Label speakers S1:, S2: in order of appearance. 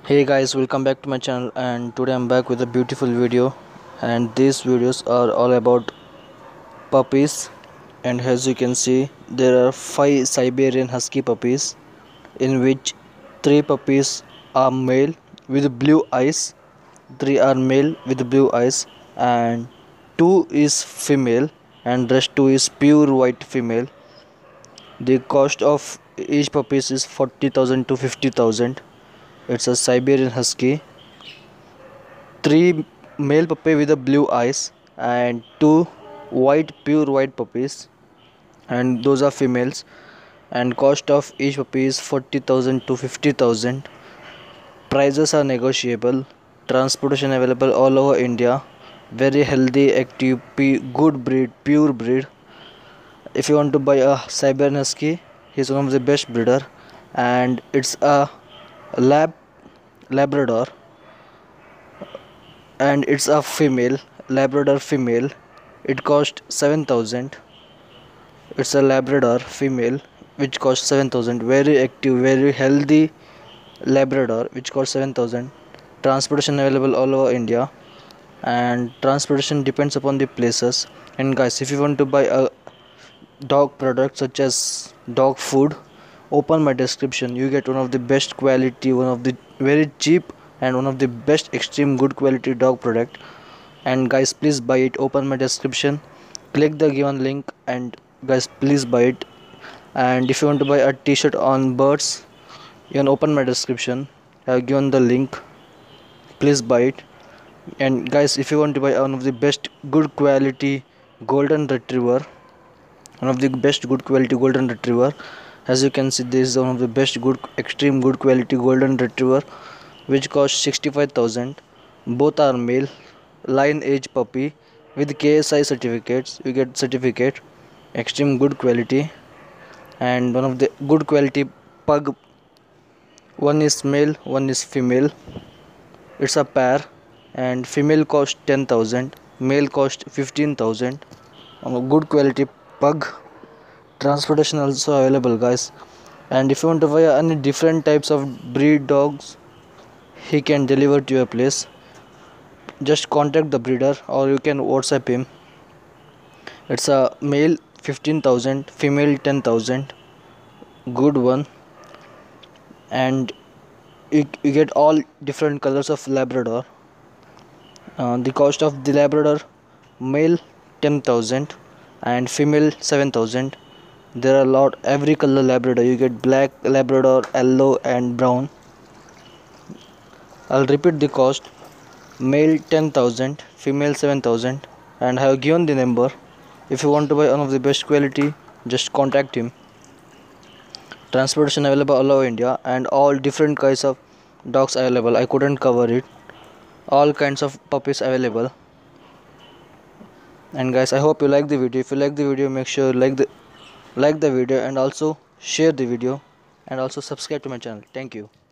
S1: Hey guys, welcome back to my channel, and today I'm back with a beautiful video. And these videos are all about puppies. And as you can see, there are 5 Siberian Husky puppies, in which 3 puppies are male with blue eyes, 3 are male with blue eyes, and 2 is female, and rest 2 is pure white female. The cost of each puppies is 40,000 to 50,000. It's a Siberian Husky, 3 male puppy with the blue eyes, and 2 pure white puppies, and those are females. And cost of each puppy is 40,000 to 50,000. Prices are negotiable. Transportation available all over India. Very healthy, active, good breed, pure breed. If you want to buy a Siberian Husky, he's one of the best breeder, and it's a Labrador, and it's a female Labrador female. It cost 7,000. It's a Labrador female which costs 7,000. Very active, very healthy Labrador which costs 7,000. Transportation available all over India, and transportation depends upon the places. And guys, if you want to buy a dog product such as dog food, open my description. You get one of the best quality, one of the very cheap, and one of the best extreme good quality dog product. And guys, please buy it. Open my description, click the given link, and guys, please buy it. And if you want to buy a t-shirt on birds, you can open my description. I have given the link, please buy it. And guys, if you want to buy one of the best good quality golden retriever, one of the best good quality golden retriever, as you can see, this is one of the best good extreme good quality golden retriever which costs 65,000. Both are male, line age puppy with KSI certificates. You get certificate, extreme good quality. And one of the good quality pug, one is male, one is female. It's a pair, and female cost 10,000, male cost 15,000. A good quality pug. Transportation also available, guys. And if you want to buy any different types of breed dogs, he can deliver to your place. Just contact the breeder, or you can WhatsApp him. It's a male 15,000, female 10,000. Good one. And you get all different colors of Labrador. The cost of the Labrador, male 10,000 and female 7,000. There are a lot, every color Labrador. You get black Labrador, yellow and brown. I'll repeat the cost: male 10,000, female 7,000, and I have given the number. If you want to buy one of the best quality, just contact him. Transportation available all over India, and all different kinds of dogs available. I couldn't cover it. All kinds of puppies available. And guys, I hope you like the video. If you like the video, make sure you like the video, and also share the video, and also subscribe to my channel. Thank you.